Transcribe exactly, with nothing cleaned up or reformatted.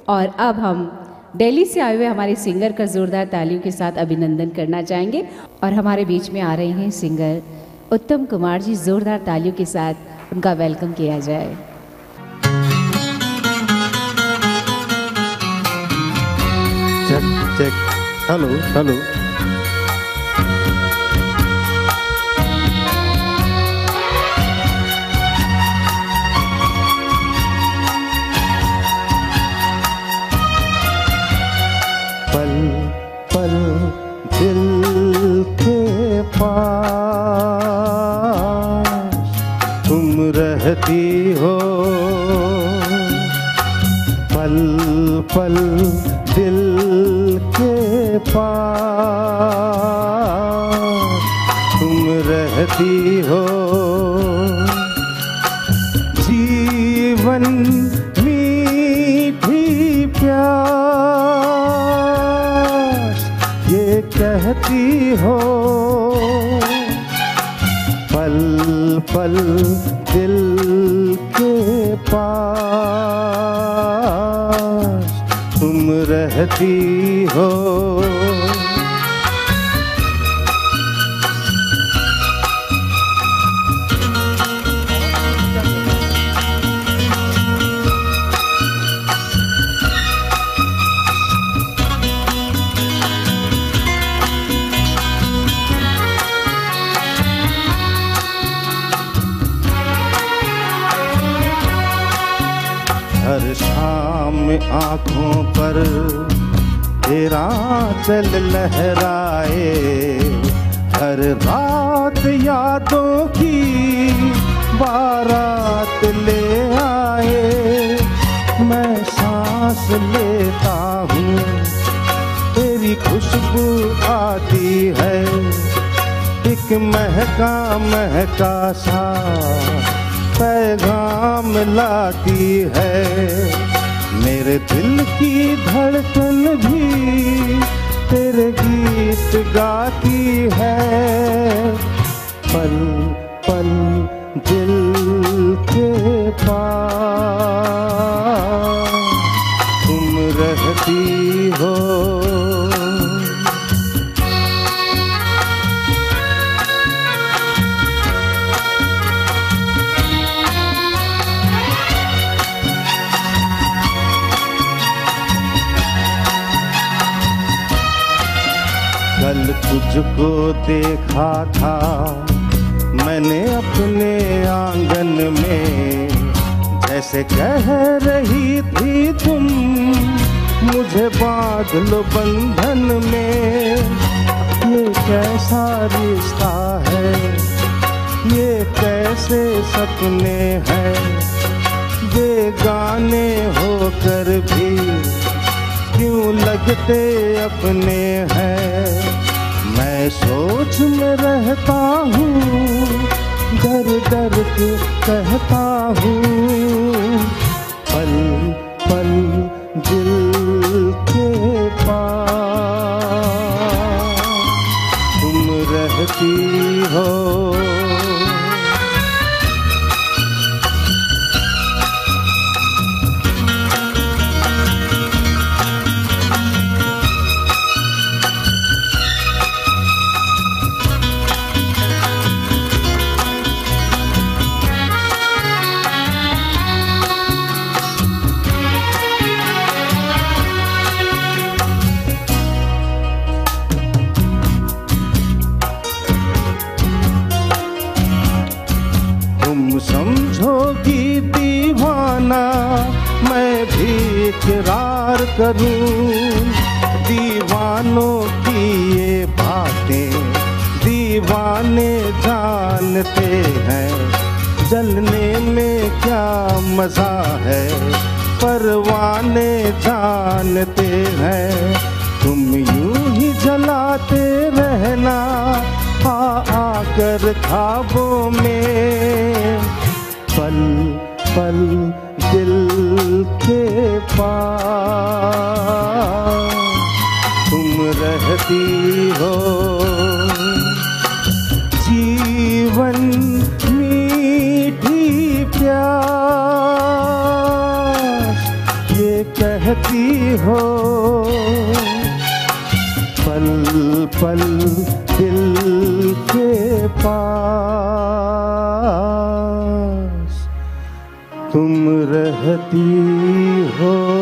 और अब हम दिल्ली से आए हुए हमारे सिंगर का जोरदार तालियों के साथ अभिनंदन करना चाहेंगे और हमारे बीच में आ रहे हैं सिंगर उत्तम कुमार जी। जोरदार तालियों के साथ उनका वेलकम किया जाए। Check check hello hello. पल पल दिल के पास तुम रहती हो, पल पल दिल के पास तुम रहती हो। जीवन मीठी प्यास ये कहती हो, पल पल दिल के पास तुम रहती हो। हर शाम आँखों पर तेरा चल लहराए, हर रात यादों की बारात ले आए। मैं सांस लेता हूँ तेरी खुशबू आती है, एक महका महका सा पैगाम लाती है। मेरे दिल की धड़कन भी तेरे गीत गाती है, पल पल दिल के पास तुम रहती हो। कल तुझको देखा था मैंने अपने आंगन में, जैसे कह रही थी तुम मुझे बांध लो बंधन में। ये कैसा रिश्ता है, ये कैसे सपने हैं, बेगाने होकर भी क्यों लगते अपने हैं। मैं सोच में रहता हूँ, डर डर के कहता हूँ, पल पल दिल के पास तुम रहती हो। समझोगी दीवाना मैं भी इकरार करूं, दीवानों की ये बातें दीवाने जानते हैं। जलने में क्या मजा है परवाने जानते हैं। तुम यूं ही जलाते रहना आ आकर ख्वाबों में, पल पल दिल के पास तुम रहती हो। जीवन मीठी प्यास ये कह रहती हो, पल पल दिल के पास तुम रहती हो।